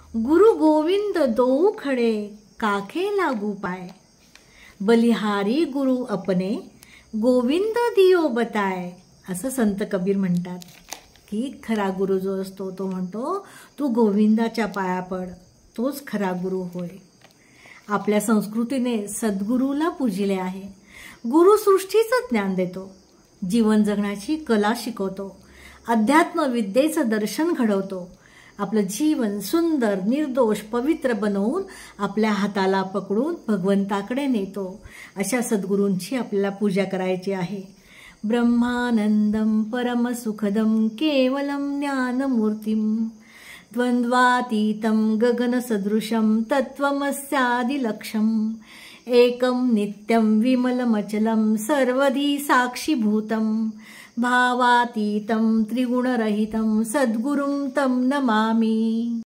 गुरु गोविंद दोऊ खडे काखे लागू पाय। बलिहारी गुरु अपने गोविंद दियो बताय। असं संत कबीर म्हणतात की खरा गुरु जो असतो तो म्हणतो तू गोविंदाच्या पाया पड, तोच खरा गुरु होय। आपल्या संस्कृतीने सद्गुरूला पूजिले आहे। गुरु सृष्टीचं ज्ञान देतो, जीवन जगण्याची कला शिकवतो, अध्यात्म विद्येचं दर्शन घडवतो, आपलं जीवन सुंदर निर्दोष पवित्र बनवून आपल्या हाताला पकडून भगवंताकडे नेतो। अशा सद्गुरूंची आपल्याला पूजा करायची आहे। ब्रह्मानंदम परमसुखदम केवलम ज्ञानमूर्तिम द्वंद्वातीतं गगनसदृशं तत्त्वमस्यादिलक्ष्यम् एकं नित्यं विमलमचलं सर्वधी साक्षीभूतं भावातीतं त्रिगुणरहितं सद्गुरुं तं नमामि।